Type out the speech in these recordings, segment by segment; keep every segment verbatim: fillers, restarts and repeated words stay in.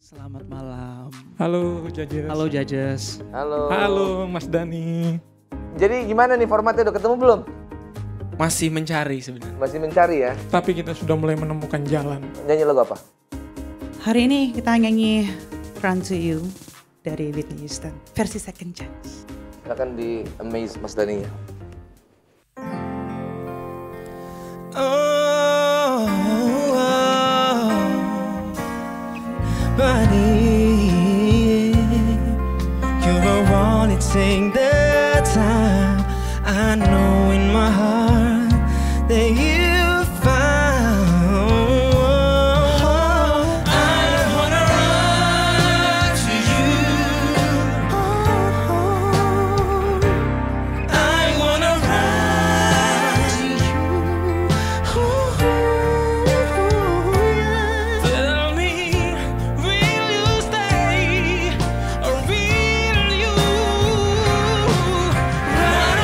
Selamat malam. Halo Jajes. Halo Jajes. Halo. Halo Mas Dani. Jadi gimana nih formatnya, udah ketemu belum? Masih mencari sebenarnya. Masih mencari ya? Tapi kita sudah mulai menemukan jalan. Nyanyi lagu apa? Hari ini kita nyanyi Run to You dari Whitney Houston, versi Second Chance. Akan di amaze Mas Dani ya. Oh, oh, buddy, you're the one that take the time. I know in my heart that you found. I wanna run to you. I wanna run to you. Tell me, will you stay or will you run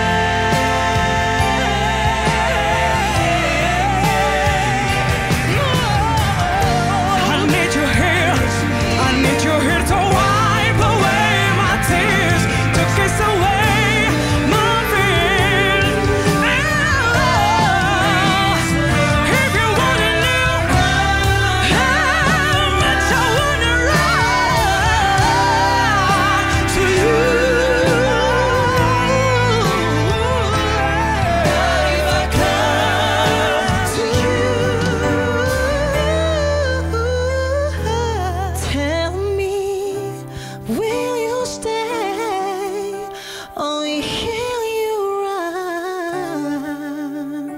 away? I need your hair, I need your hair to wipe away my tears, to kiss away my fears. If you wanna know how much I wanna run to you, if I come to you, tell me, will you stay or will you run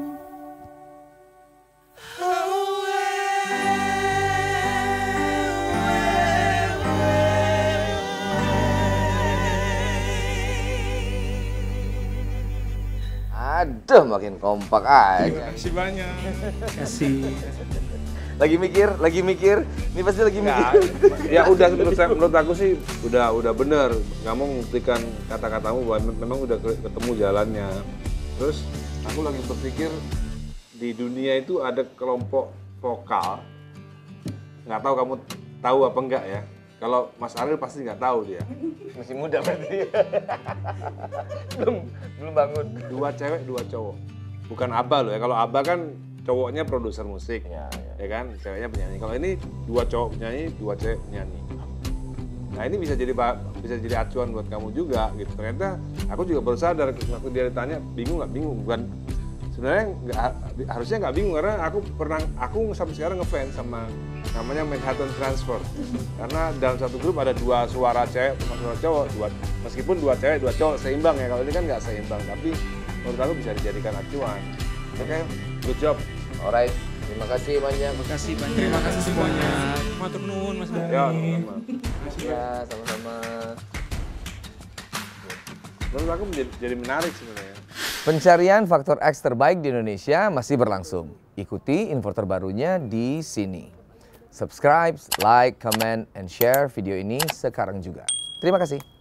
Aduh, makin kompak aja. Terima kasih banyak. Kasih. Lagi mikir, lagi mikir. Ini pasti lagi Ya, mikir. ya udah menurut, saya, menurut aku sih udah udah bener. Nggak mau membuktikan kata-katamu bahwa memang udah ketemu jalannya. Terus aku lagi berpikir di dunia itu ada kelompok vokal. Nggak tahu kamu tahu apa enggak ya? Kalau Mas Ariel pasti nggak tahu dia. Masih muda berarti. belum belum bangun. Dua cewek, dua cowok. Bukan ABBA loh ya. Kalau ABBA kan cowoknya produser musik, Ya, ya. ya kan? Ceweknya penyanyi. Kalau ini dua cowok penyanyi, dua cewek penyanyi. Nah ini bisa jadi ba- bisa jadi acuan buat kamu juga gitu. Ternyata aku juga baru sadar waktu dia ditanya bingung nggak bingung, bukan sebenarnya nggak harusnya nggak bingung karena aku pernah aku sampai sekarang ngefans sama namanya Manhattan Transfer karena dalam satu grup ada dua suara cewek sama suara cowok, dua meskipun dua cewek dua cowok seimbang ya, kalau ini kan nggak seimbang tapi menurut aku bisa dijadikan acuan. Oke, good job. Alright, terima kasih banyak. Terima kasih banyak. Terima kasih semuanya. Matur nuwun Mas Dani. Ya, sama. Ya, sama-sama. Menurut aku menjadi jadi menarik sebenarnya. Pencarian faktor X terbaik di Indonesia masih berlangsung. Ikuti info terbarunya di sini. Subscribe, like, comment, and share video ini sekarang juga. Terima kasih.